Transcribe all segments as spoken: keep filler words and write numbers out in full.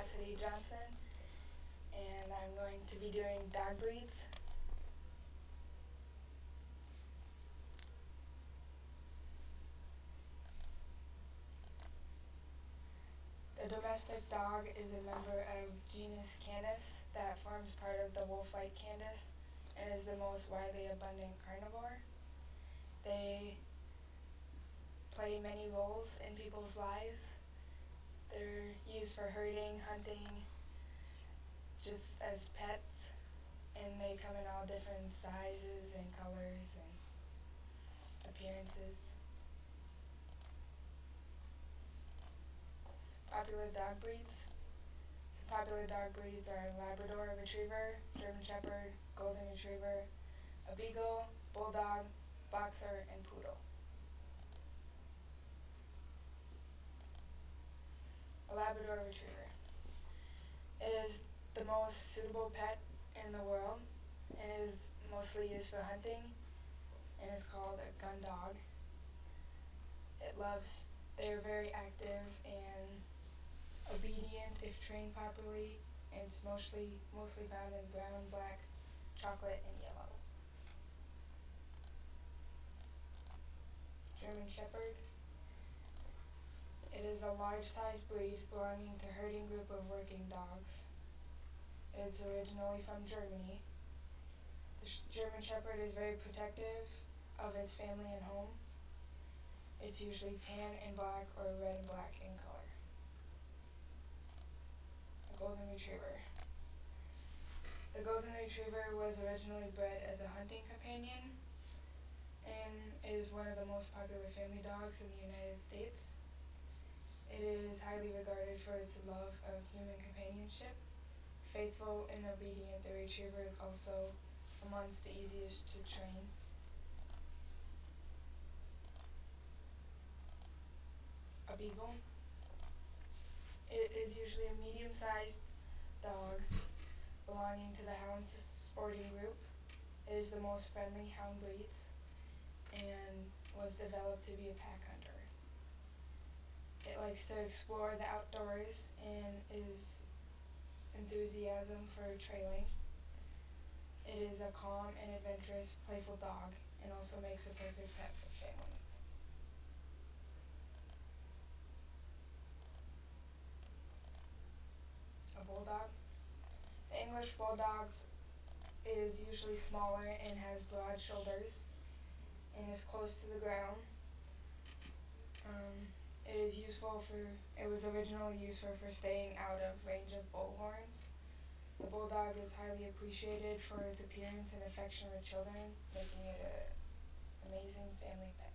Cassidy Johnson, and I'm going to be doing dog breeds. The domestic dog is a member of genus Canis that forms part of the wolf-like Canis and is the most widely abundant carnivore. They play many roles in people's lives. They're used for herding, hunting, just as pets, and they come in all different sizes and colors and appearances. Popular dog breeds. Some popular dog breeds are Labrador Retriever, German Shepherd, Golden Retriever, a Beagle, Bulldog, Boxer, and Poodle. A Labrador Retriever. It is the most suitable pet in the world, and it is mostly used for hunting, and is called a gun dog. It loves, they're very active and obedient if trained properly, and it's mostly, mostly found in brown, black, chocolate, and yellow. German Shepherd. It is a large-sized breed belonging to herding group of working dogs. It is originally from Germany. The German Shepherd is very protective of its family and home. It's usually tan and black or red and black in color. A Golden Retriever. The Golden Retriever was originally bred as a hunting companion and is one of the most popular family dogs in the United States. It is highly regarded for its love of human companionship. Faithful and obedient, the Retriever is also amongst the easiest to train. A Beagle. It is usually a medium-sized dog belonging to the hound sporting group. It is the most friendly hound breeds and was developed to be a pack hunter. It likes to explore the outdoors and is enthusiasm for trailing. It is a calm and adventurous, playful dog and also makes a perfect pet for families. A Bulldog. The English Bulldog is usually smaller and has broad shoulders and is close to the ground. Um, It is useful for, it was originally used for, for staying out of range of bullhorns. The Bulldog is highly appreciated for its appearance and affection with children, making it an amazing family pet.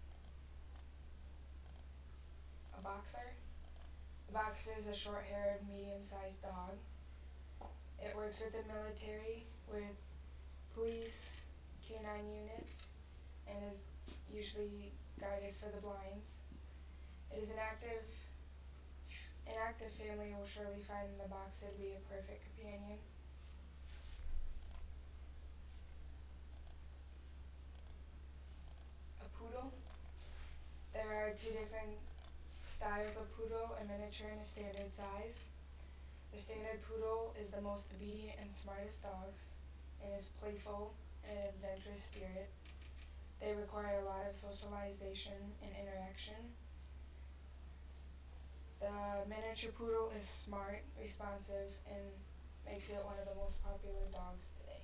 A Boxer. The Boxer is a short-haired, medium-sized dog. It works with the military, with police, canine units, and is usually guided for the blinds. It is an active, an active family will surely find the Boxer to be a perfect companion. A Poodle. There are two different styles of Poodle, a miniature and a standard size. The standard Poodle is the most obedient and smartest dogs, and is playful and an adventurous spirit. They require a lot of socialization and interaction. The miniature Poodle is smart, responsive, and makes it one of the most popular dogs today.